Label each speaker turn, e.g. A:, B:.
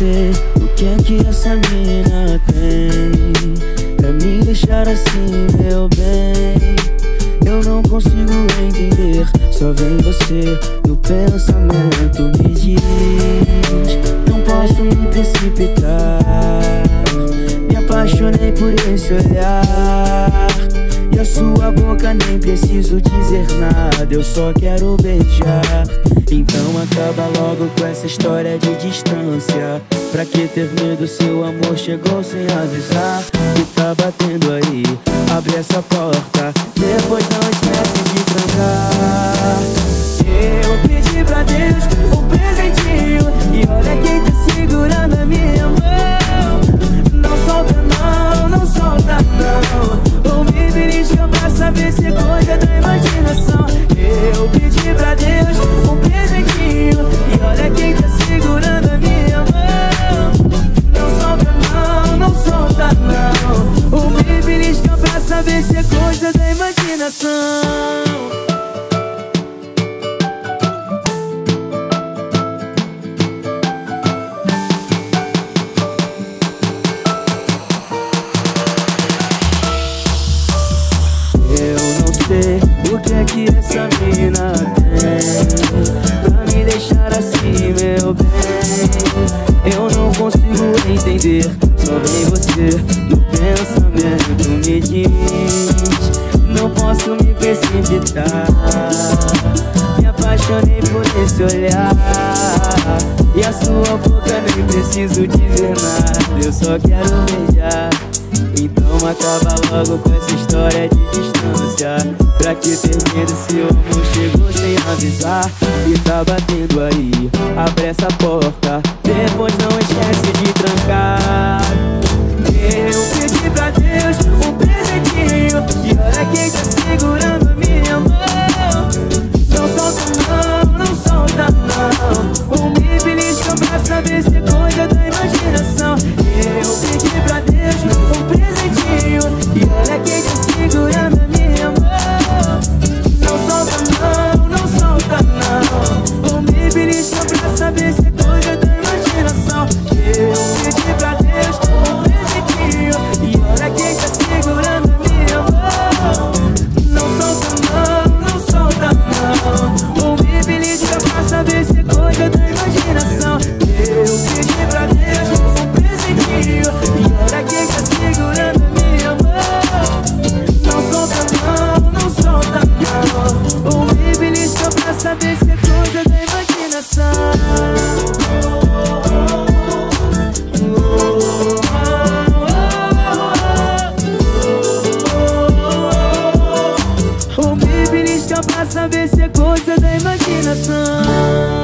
A: sei o que é que essa mina tem pra me deixar assim, meu bem. Eu não consigo entender, só vem você no pensamento. Me diz, não posso me precipitar. Me apaixonei por esse olhar, e a sua boca nem preciso dizer nada, eu só quero beijar. Então acaba logo com essa história de distância. Pra que ter medo, seu amor chegou sem avisar. E tá batendo aí, abre essa porta, depois não esquece de trancar. Eu pedi pra Deus um presentinho, e olha quem tá segurando a minha mão. Não solta não, não solta não. Ou me belisca pra saber se é coisa da imaginação. Eu pedi pra Deus um presentinho, e olha quem tá segurando a minha mão. Não solta não, não solta não. Ou me belisca pra saber se é coisa da imaginação. O que é que essa mina tem pra me deixar assim, meu bem? Eu não consigo entender, só vem você no pensamento. Me diz, não posso me precipitar. Me apaixonei por esse olhar, e a sua boca nem preciso dizer nada, eu só quero beijar. Então acaba logo com essa história de distância. Pra que ter medo, seu amor chegou sem avisar. E tá batendo aí, abre essa porta, depois não esquece de trancar. Eu pedi pra Deus um presentinho, e olha quem tá segurando a minha mão. Não solta não, não solta não. Ou me belisca pra saber se é coisa da imaginação. Eu pedi pra Deus um presentinho, e olha quem tá segurando a minha mão. Não solta não, não solta não. Ou me belisca pra saber se é coisa da imaginação. Eu pedi pra Deus um presentinho, e olha quem tá segurando a minha mão. Não solta não, não solta não. Ou me belisca pra saber se é coisa da imaginação. Eu pedi pra Deus um presentinho, e olha quem tá segurando a minha mão. Não solta não, não solta não. Ou me belisca pra saber se é coisa da imaginação. Ou me belisca pra saber se é coisa da imaginação.